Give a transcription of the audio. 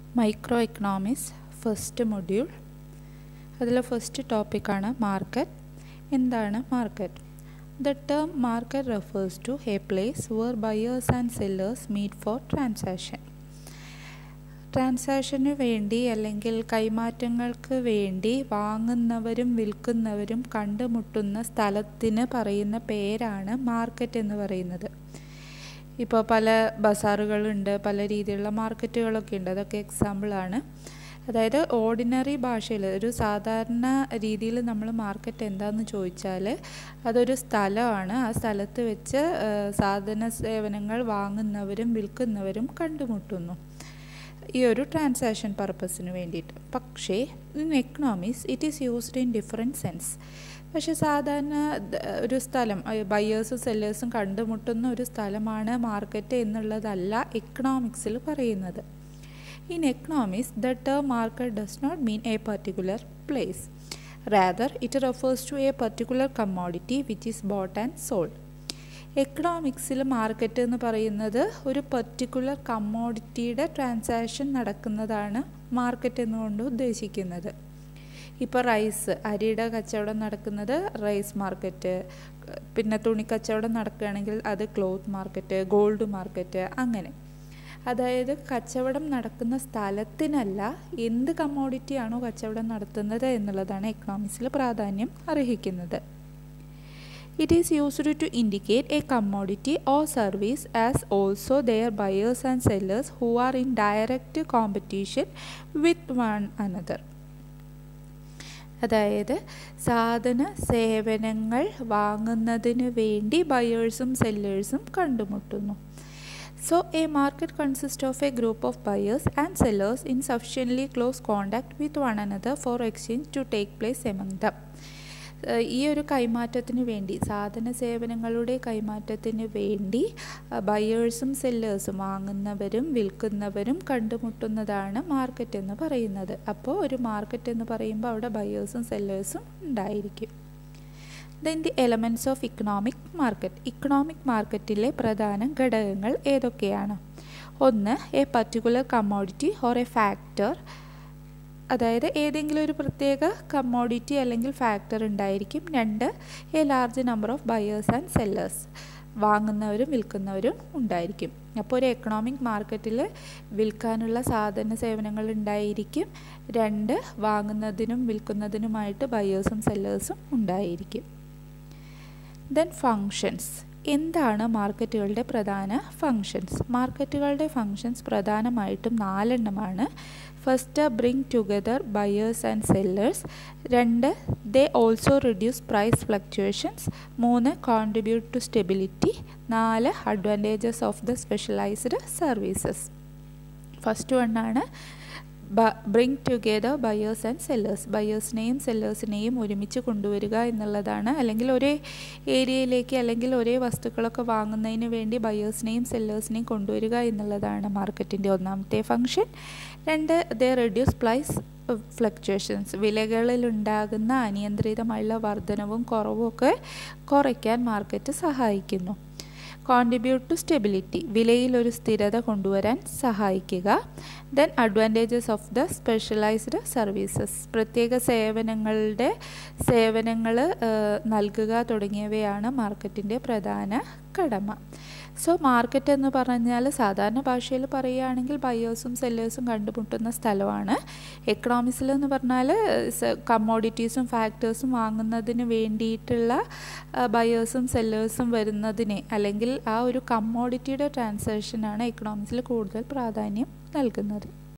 Micro economics first module. അതിലെ first ടോപ്പിക്കാണ് market. എന്താണ് market? The term market refers to a place where buyers and sellers meet for transaction. ട്രാൻസാക്ഷന് വേണ്ടി അല്ലെങ്കിൽ കൈമാറ്റങ്ങൾക്ക് വേണ്ടി വാങ്ങുന്നവരും വിൽക്കുന്നവരും കണ്ടുമുട്ടുന്ന സ്ഥലത്തിന് പറയുന്ന പേരാണ് മാർക്കറ്റ് എന്ന് പറയുന്നത്. ഇപ്പോൾ പല ബസാറുകളുണ്ട്, പല രീതിയിലുള്ള മാർക്കറ്റുകളൊക്കെ ഉണ്ട്. അതൊക്കെ എക്സാമ്പിളാണ്. അതായത് ഓർഡിനറി ഭാഷയിൽ ഒരു സാധാരണ രീതിയിൽ നമ്മൾ മാർക്കറ്റ് എന്താണെന്ന് ചോദിച്ചാൽ അതൊരു സ്ഥലമാണ്. ആ സ്ഥലത്ത് വെച്ച് സാധന സേവനങ്ങൾ വാങ്ങുന്നവരും വിൽക്കുന്നവരും കണ്ടുമുട്ടുന്നു ഈ ഒരു ട്രാൻസാക്ഷൻ പർപ്പസിന് വേണ്ടിയിട്ട്. പക്ഷേ in economics it is used in different sense. പക്ഷേ സാധാരണ ഒരു സ്ഥലം ബയേഴ്സും സെല്ലേഴ്സും കണ്ടുമുട്ടുന്ന ഒരു സ്ഥലമാണ് മാർക്കറ്റ് എന്നുള്ളതല്ല എക്കണോമിക്സിൽ പറയുന്നത്. In economics the term market does not mean a particular place. Rather it refers to a particular commodity which is bought and sold. എക്കണോമിക്സിൽ മാർക്കറ്റ് എന്ന് പറയുന്നത് ഒരു പർട്ടിക്കുലർ കമ്മോഡിറ്റിയുടെ ട്രാൻസാക്ഷൻ നടക്കുന്നതാണ് മാർക്കറ്റ് എന്നുകൊണ്ട് ഉദ്ദേശിക്കുന്നത്. ഇപ്പോൾ റൈസ്, അരിയുടെ കച്ചവടം നടക്കുന്നത് റൈസ് മാർക്കറ്റ്. പിന്നെ തുണി കച്ചവടം നടക്കുകയാണെങ്കിൽ അത് ക്ലോത്ത് മാർക്കറ്റ്, ഗോൾഡ് മാർക്കറ്റ്, അങ്ങനെ. അതായത് കച്ചവടം നടക്കുന്ന സ്ഥലത്തിനല്ല, എന്ത് കമ്മോഡിറ്റിയാണോ കച്ചവടം നടത്തുന്നത് എന്നുള്ളതാണ് എക്കണോമിക്സിൽ പ്രാധാന്യം അർഹിക്കുന്നത്. It is used to indicate a commodity or service as also their buyers and sellers who are in direct competition with one another. അതായത് സാധന സേവനങ്ങൾ വാങ്ങുന്നതിന് വേണ്ടി ബയേഴ്സും സെല്ലേഴ്സും കണ്ടുമുട്ടുന്നു. So a market consists of a group of buyers and sellers in sufficiently close contact with one another for exchange to take place among them. ഈ ഒരു കൈമാറ്റത്തിന് വേണ്ടി, സാധന സേവനങ്ങളുടെ കൈമാറ്റത്തിന് വേണ്ടി ബയേഴ്സും സെല്ലേഴ്സും, വാങ്ങുന്നവരും വിൽക്കുന്നവരും കണ്ടുമുട്ടുന്നതാണ് മാർക്കറ്റ് എന്ന് പറയുന്നത്. അപ്പോൾ ഒരു മാർക്കറ്റ് എന്ന് പറയുമ്പോൾ അവിടെ ബയേഴ്സും സെല്ലേഴ്സും ഉണ്ടായിരിക്കും. Then the elements of economic market. Economic മാർക്കറ്റിലെ പ്രധാന ഘടകങ്ങൾ ഏതൊക്കെയാണ്? ഒന്ന്, a particular commodity or a factor. അതായത് ഏതെങ്കിലും ഒരു പ്രത്യേക കമ്മോഡിറ്റി അല്ലെങ്കിൽ ഫാക്ടർ ഉണ്ടായിരിക്കും. രണ്ട്, a large number of buyers and sellers. വാങ്ങുന്നവരും വിൽക്കുന്നവരും ഉണ്ടായിരിക്കും. അപ്പോൾ ഒരു എക്കണോമിക് മാർക്കറ്റിൽ വിൽക്കാനുള്ള സാധന സേവനങ്ങൾ ഉണ്ടായിരിക്കും. രണ്ട്, വാങ്ങുന്നതിനും വിൽക്കുന്നതിനുമായിട്ട് ബയേഴ്സും സെല്ലേഴ്സും ഉണ്ടായിരിക്കും. Then functions. എന്താണ് മാർക്കറ്റുകളുടെ പ്രധാന ഫങ്ഷൻസ്? മാർക്കറ്റുകളുടെ ഫങ്ഷൻസ് പ്രധാനമായിട്ടും 4 എണ്ണമാണ്. First, bring together buyers and sellers. രണ്ട്, they also reduce price fluctuations. മൂന്ന്, കോൺട്രിബ്യൂട്ട് ടു സ്റ്റെബിലിറ്റി. നാല്, advantages of the specialised services. First വണ്ണാണ് bring together buyers and sellers. ബയേഴ്സിനെയും സെല്ലേഴ്സിനെയും ഒരുമിച്ച് കൊണ്ടുവരിക എന്നുള്ളതാണ്. അല്ലെങ്കിൽ ഒരേ ഏരിയയിലേക്ക് അല്ലെങ്കിൽ ഒരേ വസ്തുക്കളൊക്കെ വാങ്ങുന്നതിന് വേണ്ടി ബയേഴ്സിനെയും സെല്ലേഴ്സിനെയും കൊണ്ടുവരിക എന്നുള്ളതാണ് മാർക്കറ്റിൻ്റെ ഒന്നാമത്തെ ഫങ്ഷൻ. രണ്ട്, ദേ റെഡ്യൂസ് പ്രൈസ് ഫ്ലക്ച്വേഷൻസ്. വിലകളിലുണ്ടാകുന്ന അനിയന്ത്രിതമായുള്ള വർധനവും കുറവും ഒക്കെ കുറയ്ക്കാൻ മാർക്കറ്റ് സഹായിക്കുന്നു. Contribute to stability. വിലയിൽ ഒരു സ്ഥിരത കൊണ്ടുവരാൻ സഹായിക്കുക. Then advantages of the specialised services. പ്രത്യേക സേവനങ്ങൾ നൽകുക തുടങ്ങിയവയാണ് മാർക്കറ്റിൻ്റെ പ്രധാന കടമ. സോ മാർക്കറ്റ് എന്ന് പറഞ്ഞാൽ സാധാരണ ഭാഷയിൽ പറയുകയാണെങ്കിൽ ബയേഴ്സും സെല്ലേഴ്സും കണ്ടുമുട്ടുന്ന സ്ഥലമാണ്. എക്കണോമിക്സിൽ എന്ന് പറഞ്ഞാൽ കമ്മോഡിറ്റീസും ഫാക്ടേഴ്സും വാങ്ങുന്നതിന് വേണ്ടിയിട്ടുള്ള ബയേഴ്സും സെല്ലേഴ്സും വരുന്നതിനെ, അല്ലെങ്കിൽ ആ ഒരു കമ്മോഡിറ്റിയുടെ ട്രാൻസാക്ഷനാണ് എക്കണോമിക്സിൽ കൂടുതൽ പ്രാധാന്യം നൽകുന്നത്.